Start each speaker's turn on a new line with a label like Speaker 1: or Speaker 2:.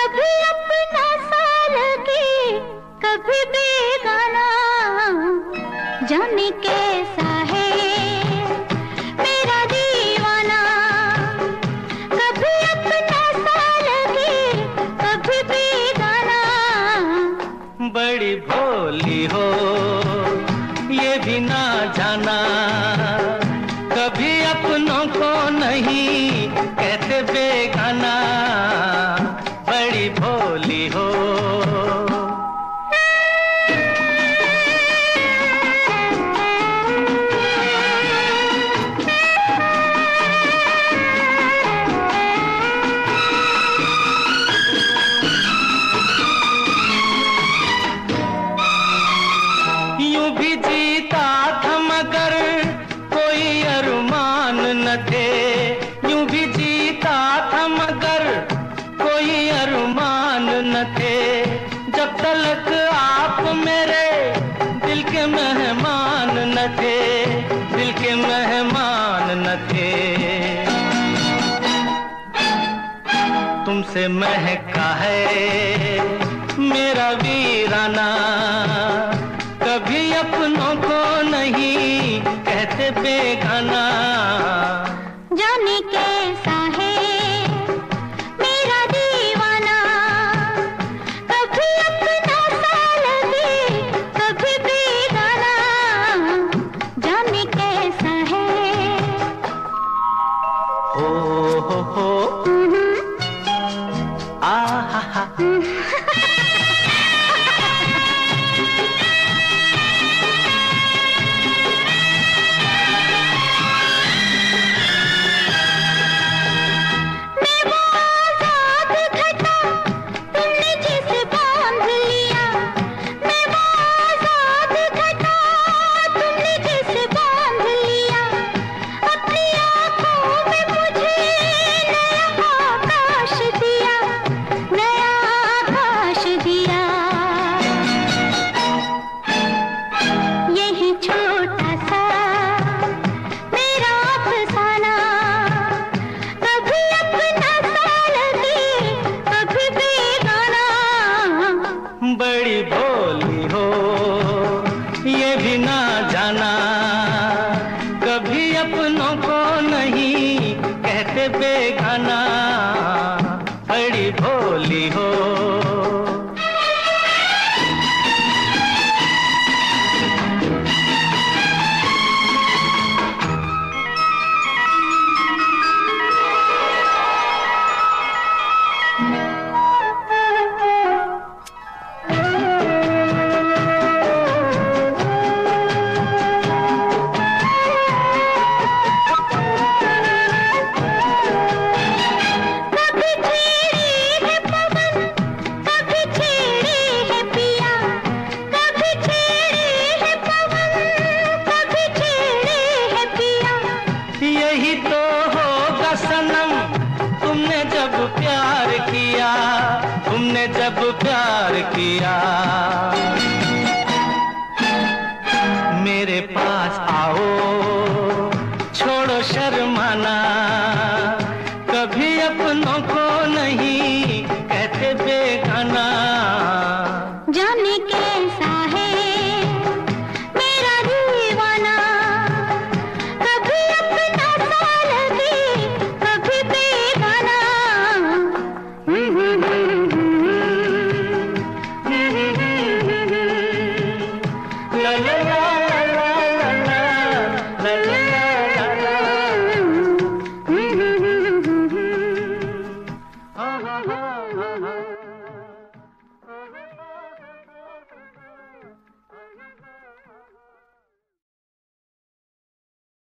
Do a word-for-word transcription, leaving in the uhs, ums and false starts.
Speaker 1: कभी अपना सा लगे कभी बेगाना, जाने कैसा है मेरा दीवाना। कभी अपना सा लगे कभी बेगाना।
Speaker 2: बड़ी भोली हो ये भी ना जाना, कभी अपनों को नहीं कहते बेगाना। बड़ी भोली हो। यूं भी जीता था मगर कोई अरमान न थे, यूं भी जीता था मगर कोई अरमान न थे। जब तक आप मेरे दिल के मेहमान न थे, दिल के मेहमान न थे। तुमसे महका है मेरा वीराना, कभी अपनों को नहीं कहते बेगाना।
Speaker 1: जाने कैसा है मेरा दीवाना, कभी अपना सा लगे कभी बेगाना। जाने कैसा है।
Speaker 2: ओ हो हो आ हा हा। बड़ी भोली हो ये भी ना जाना, कभी अपनों को नहीं कहते बेगाना। बड़ी भोली हो। यही तो होगा सनम तुमने जब प्यार किया, तुमने जब प्यार किया। मेरे पास आओ छोड़ो शर्माना, कभी अपनों को नहीं कहते बेगाना।
Speaker 1: जाने कैसा है मेरा दीवाना, कभी अपना सा लगे कभी बेगाना।
Speaker 2: ला ला ला ला ला ला ला ला ला ला।